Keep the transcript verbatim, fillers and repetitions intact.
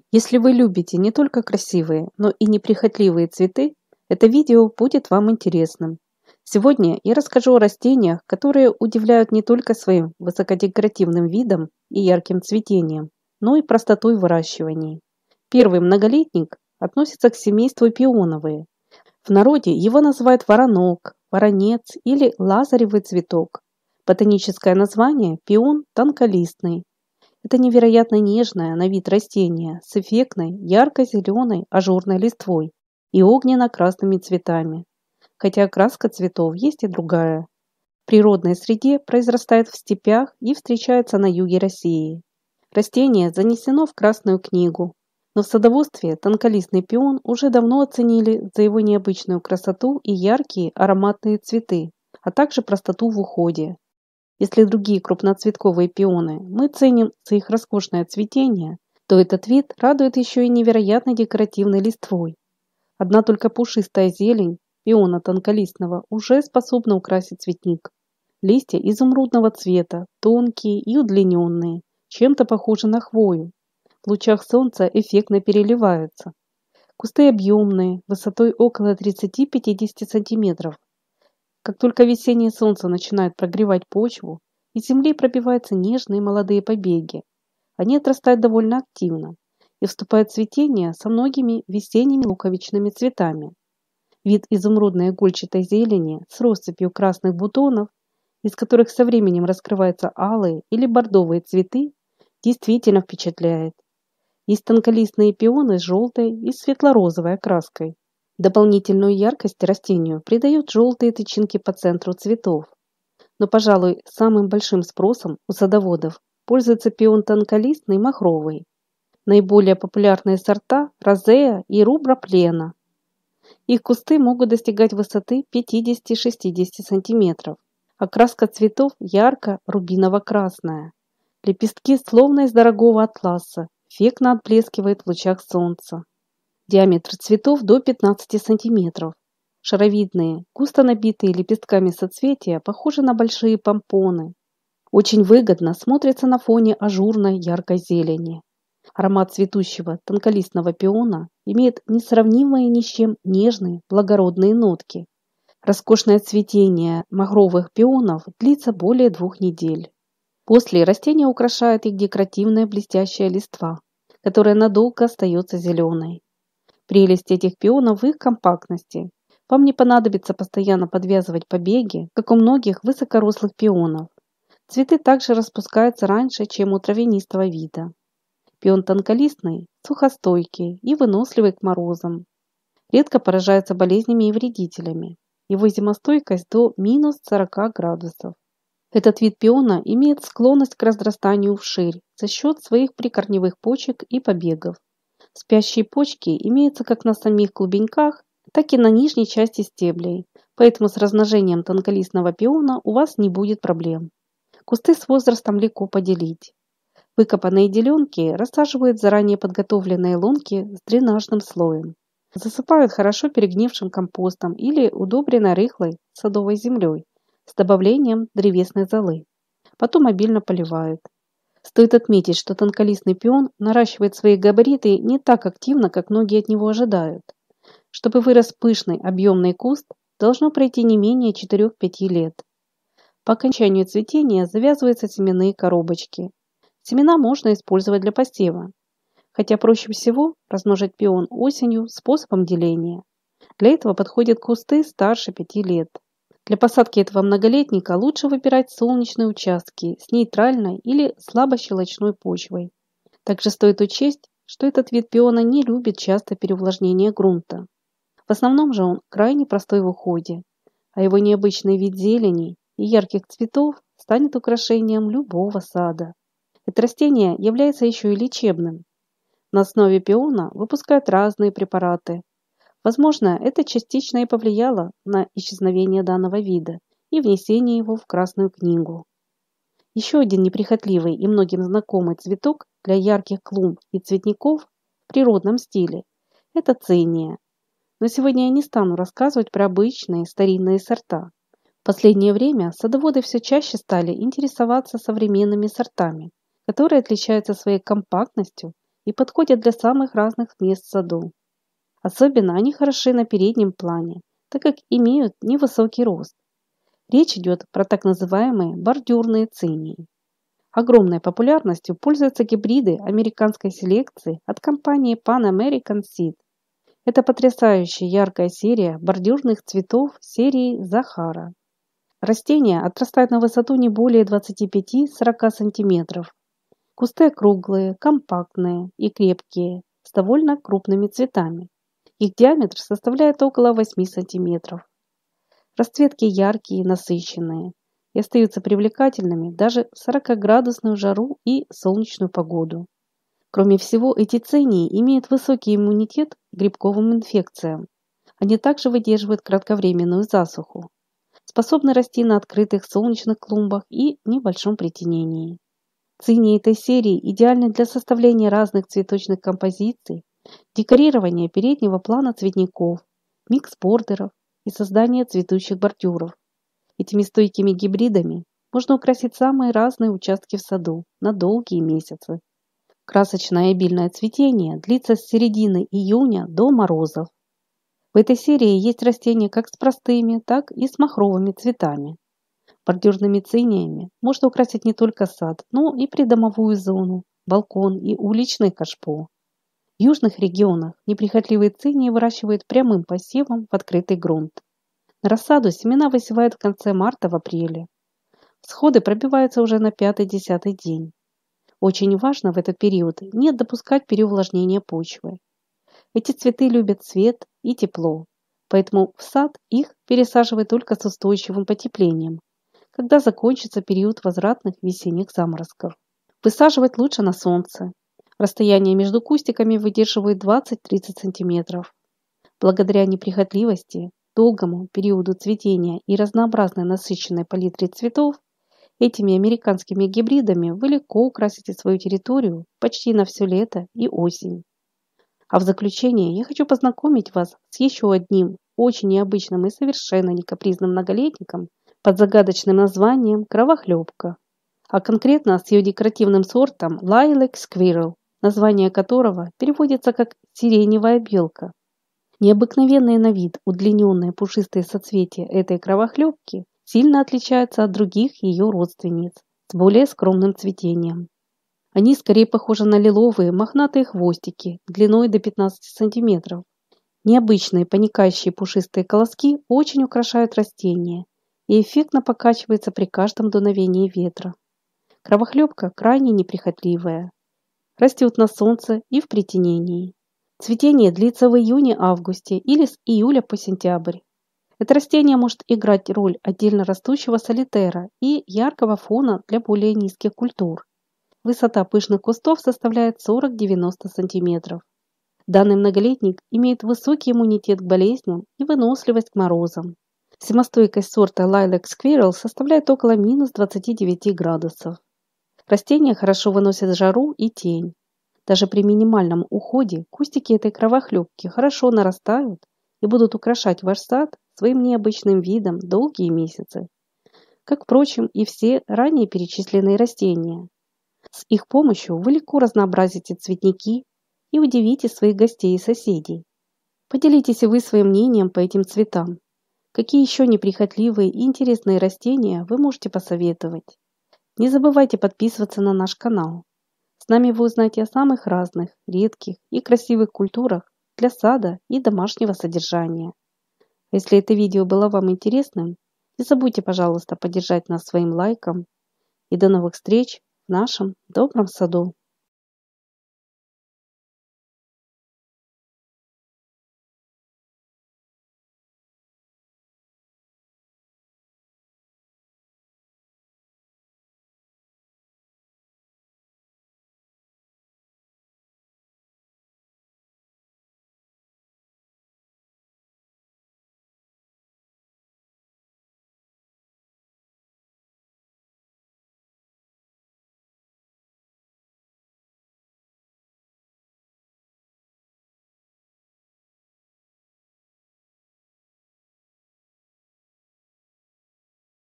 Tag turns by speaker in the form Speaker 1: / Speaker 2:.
Speaker 1: Если вы любите не только красивые, но и неприхотливые цветы, это видео будет вам интересным. Сегодня я расскажу о растениях, которые удивляют не только своим высокодекоративным видом и ярким цветением, но и простотой выращивания. Первый многолетник относится к семейству пионовые. В народе его называют воронок, воронец или лазаревый цветок. Ботаническое название – пион тонколистный. Это невероятно нежное на вид растение с эффектной ярко-зеленой ажурной листвой и огненно-красными цветами. Хотя окраска цветов есть и другая. В природной среде произрастает в степях и встречается на юге России. Растение занесено в Красную книгу, но в садоводстве тонколистный пион уже давно оценили за его необычную красоту и яркие ароматные цветы, а также простоту в уходе. Если другие крупноцветковые пионы мы ценим за их роскошное цветение, то этот вид радует еще и невероятной декоративной листвой. Одна только пушистая зелень пиона тонколистного уже способна украсить цветник. Листья изумрудного цвета, тонкие и удлиненные, чем-то похожи на хвою. В лучах солнца эффектно переливаются. Кусты объемные, высотой около тридцати-пятидесяти сантиметров. Как только весеннее солнце начинает прогревать почву, из земли пробиваются нежные молодые побеги. Они отрастают довольно активно и вступают в цветение со многими весенними луковичными цветами. Вид изумрудной игольчатой зелени с россыпью красных бутонов, из которых со временем раскрываются алые или бордовые цветы, действительно впечатляет. Есть тонколистные пионы с желтой и светло-розовой окраской. Дополнительную яркость растению придают желтые тычинки по центру цветов. Но, пожалуй, самым большим спросом у садоводов пользуется пион тонколистный махровый. Наиболее популярные сорта – розея и рубра плена. Их кусты могут достигать высоты пятидесяти-шестидесяти сантиметров. Окраска цветов ярко-рубиново-красная. Лепестки словно из дорогого атласа, эффектно отблескивают в лучах солнца. Диаметр цветов до пятнадцати сантиметров. Шаровидные, густо набитые лепестками соцветия похожи на большие помпоны. Очень выгодно смотрятся на фоне ажурной яркой зелени. Аромат цветущего тонколистного пиона имеет несравнимые ни с чем нежные, благородные нотки. Роскошное цветение махровых пионов длится более двух недель. После растения украшает их декоративная блестящая листва, которая надолго остается зеленой. Прелесть этих пионов в их компактности. Вам не понадобится постоянно подвязывать побеги, как у многих высокорослых пионов. Цветы также распускаются раньше, чем у травянистого вида. Пион тонколистный, сухостойкий и выносливый к морозам. Редко поражается болезнями и вредителями. Его зимостойкость до минус сорока градусов. Этот вид пиона имеет склонность к разрастанию вширь за счет своих прикорневых почек и побегов. Спящие почки имеются как на самих клубеньках, так и на нижней части стеблей, поэтому с размножением тонколистного пиона у вас не будет проблем. Кусты с возрастом легко поделить. Выкопанные деленки рассаживают в заранее подготовленные лунки с дренажным слоем. Засыпают хорошо перегнившим компостом или удобренной рыхлой садовой землей с добавлением древесной золы. Потом обильно поливают. Стоит отметить, что тонколистный пион наращивает свои габариты не так активно, как многие от него ожидают. Чтобы вырос пышный объемный куст, должно пройти не менее четырёх-пяти лет. По окончанию цветения завязываются семенные коробочки. Семена можно использовать для посева, хотя проще всего размножить пион осенью способом деления. Для этого подходят кусты старше пяти лет. Для посадки этого многолетника лучше выбирать солнечные участки с нейтральной или слабощелочной почвой. Также стоит учесть, что этот вид пиона не любит часто переувлажнения грунта. В основном же он крайне простой в уходе, а его необычный вид зелени и ярких цветов станет украшением любого сада. Это растение является еще и лечебным. На основе пиона выпускают разные препараты. Возможно, это частично и повлияло на исчезновение данного вида и внесение его в Красную книгу. Еще один неприхотливый и многим знакомый цветок для ярких клумб и цветников в природном стиле – это циния. Но сегодня я не стану рассказывать про обычные старинные сорта. В последнее время садоводы все чаще стали интересоваться современными сортами, которые отличаются своей компактностью и подходят для самых разных мест в саду. Особенно они хороши на переднем плане, так как имеют невысокий рост. Речь идет про так называемые бордюрные цинии. Огромной популярностью пользуются гибриды американской селекции от компании Pan American Seed. Это потрясающая яркая серия бордюрных цветов серии Захара. Растения отрастают на высоту не более двадцати пяти-сорока сантиметров. Кусты круглые, компактные и крепкие, с довольно крупными цветами. Их диаметр составляет около восьми сантиметров. Расцветки яркие и насыщенные и остаются привлекательными даже в сорокаградусную жару и солнечную погоду. Кроме всего, эти цинии имеют высокий иммунитет к грибковым инфекциям. Они также выдерживают кратковременную засуху. Способны расти на открытых солнечных клумбах и небольшом притенении. Цинии этой серии идеальны для составления разных цветочных композиций, декорирования переднего плана цветников, микс-бордеров и создания цветущих бордюров. Этими стойкими гибридами можно украсить самые разные участки в саду на долгие месяцы. Красочное и обильное цветение длится с середины июня до морозов. В этой серии есть растения как с простыми, так и с махровыми цветами. Бордюрными циниями можно украсить не только сад, но и придомовую зону, балкон и уличное кашпо. В южных регионах неприхотливые цинии выращивают прямым посевом в открытый грунт. На рассаду семена высевают в конце марта в апреле. Всходы пробиваются уже на пятый-десятый день. Очень важно в этот период не допускать переувлажнения почвы. Эти цветы любят свет и тепло, поэтому в сад их пересаживают только с устойчивым потеплением, когда закончится период возвратных весенних заморозков. Высаживать лучше на солнце. Расстояние между кустиками выдерживает двадцать-тридцать сантиметров. Благодаря неприхотливости, долгому периоду цветения и разнообразной насыщенной палитре цветов, этими американскими гибридами вы легко украсите свою территорию почти на все лето и осень. А в заключение я хочу познакомить вас с еще одним очень необычным и совершенно не капризным многолетником под загадочным названием кровохлебка, а конкретно с ее декоративным сортом Lilac Squirrel, название которого переводится как «сиреневая белка». Необыкновенные на вид удлиненные пушистые соцветия этой кровохлебки сильно отличаются от других ее родственниц с более скромным цветением. Они скорее похожи на лиловые мохнатые хвостики длиной до пятнадцати сантиметров. Необычные поникающие пушистые колоски очень украшают растения и эффектно покачиваются при каждом дуновении ветра. Кровохлебка крайне неприхотливая. Растет на солнце и в притенении. Цветение длится в июне-августе или с июля по сентябрь. Это растение может играть роль отдельно растущего солитера и яркого фона для более низких культур. Высота пышных кустов составляет сорок-девяносто сантиметров. Данный многолетник имеет высокий иммунитет к болезням и выносливость к морозам. Зимостойкость сорта Lilac Squirrel составляет около минус двадцати девяти градусов. Растения хорошо выносят жару и тень. Даже при минимальном уходе кустики этой кровохлебки хорошо нарастают и будут украшать ваш сад своим необычным видом долгие месяцы. Как, впрочем, и все ранее перечисленные растения. С их помощью вы легко разнообразите цветники и удивите своих гостей и соседей. Поделитесь и вы своим мнением по этим цветам. Какие еще неприхотливые и интересные растения вы можете посоветовать? Не забывайте подписываться на наш канал. С нами вы узнаете о самых разных, редких и красивых культурах для сада и домашнего содержания. Если это видео было вам интересным, не забудьте, пожалуйста, поддержать нас своим лайком. И до новых встреч в нашем добром саду.